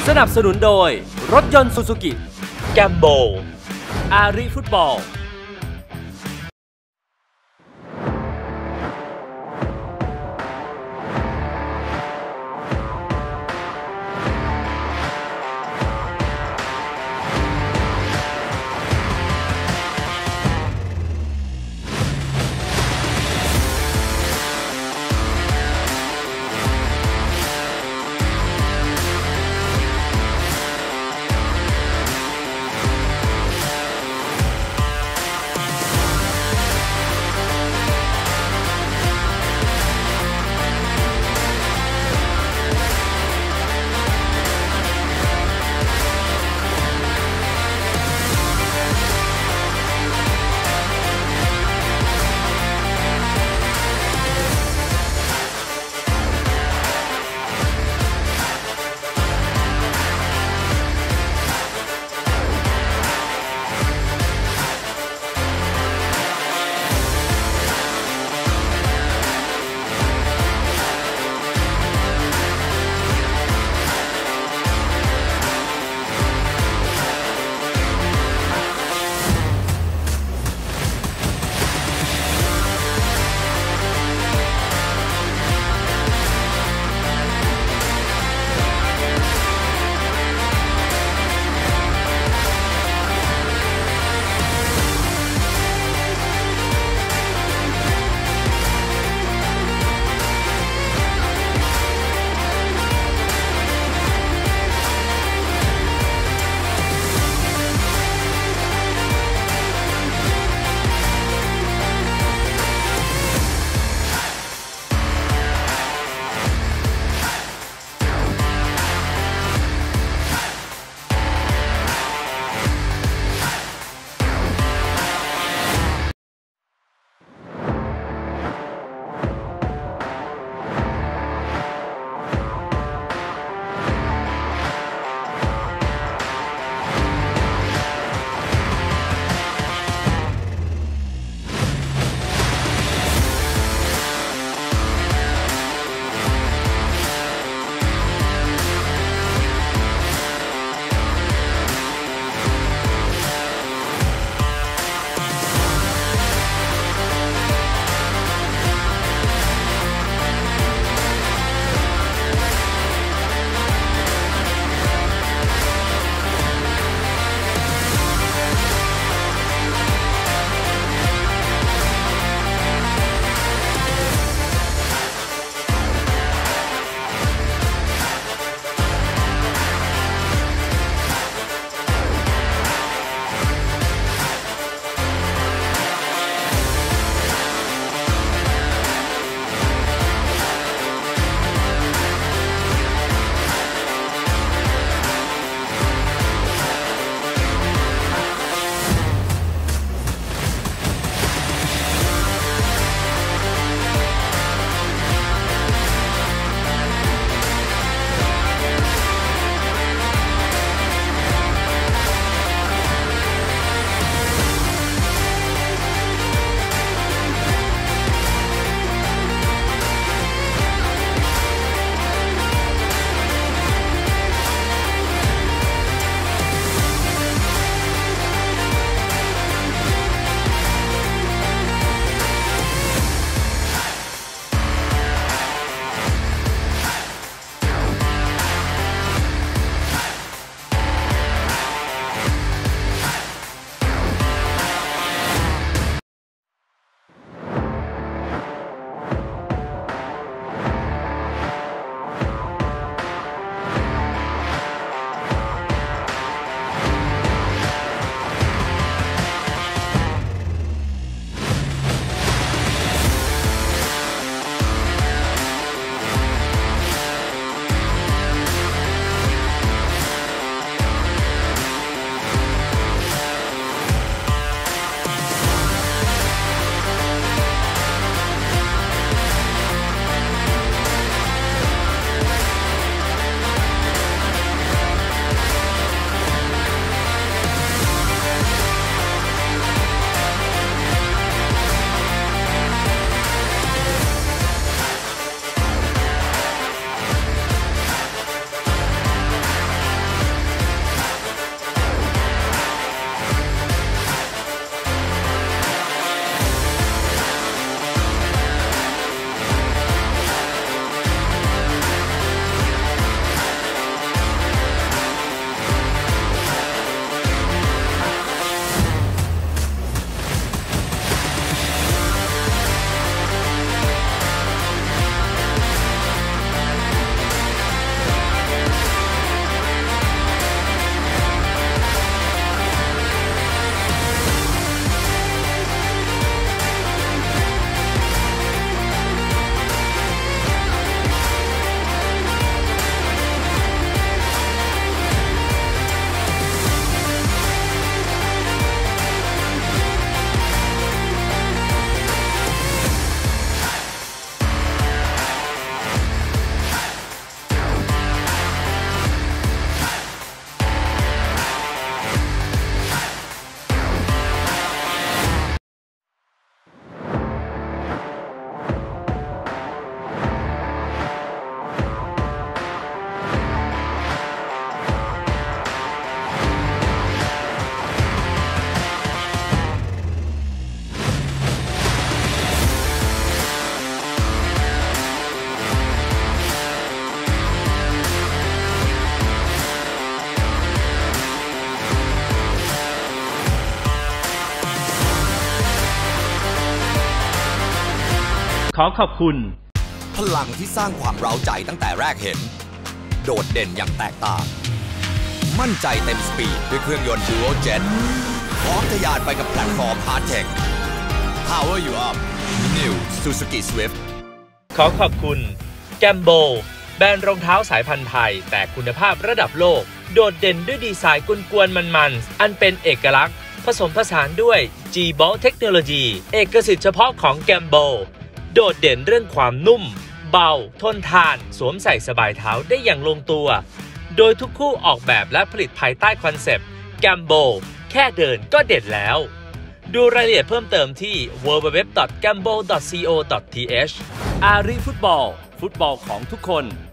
สนับสนุนโดยรถยนต์ซูซูกิแกมโบอาริฟุตบอลขอขอบคุณพลังที่สร้างความเร้าใจตั้งแต่แรกเห็นโดดเด่นอย่างแตกต่างมั่นใจเต็มสปีดด้วยเครื่องยนต์ Dual Jet พร้อมทะยานไปกับแพลตฟอร์ม Hard Tech Power You Up New Suzuki Swift ขอขอบคุณแกมโบแบรนด์รองเท้าสายพันธุ์ไทยแต่คุณภาพระดับโลกโดดเด่นด้วยดีไซน์กวนๆมันๆอันเป็นเอกลักษณ์ผสมผสานด้วย G-Ball เทคโนโลยีเอกสิทธิ์เฉพาะของแกมโบโดดเด่นเรื่องความนุ่มเบาทนทานสวมใส่สบายเท้าได้อย่างลงตัวโดยทุกคู่ออกแบบและผลิตภายใต้คอนเซปต์แกมโบแค่เดินก็เด็ดแล้วดูรายละเอียดเพิ่มเติมที่ www.gambo.co.th อารีฟุตบอลฟุตบอลของทุกคน